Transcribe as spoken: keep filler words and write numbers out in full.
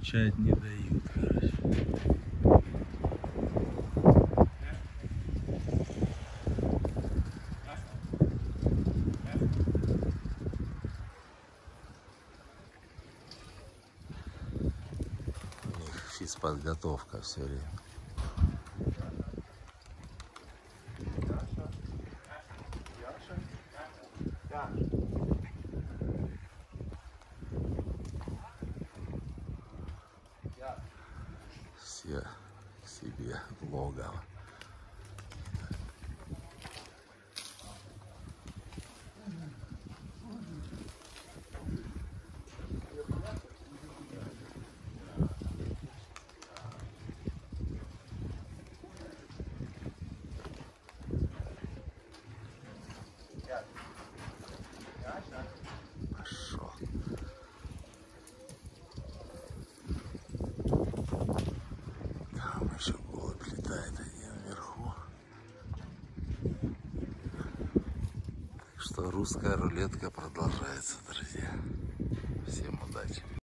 скучать не дают, короче. У них физподготовка все время. Все к себе в логово. Пошел. Там еще голубь летает один вверху. Так что русская рулетка продолжается, друзья.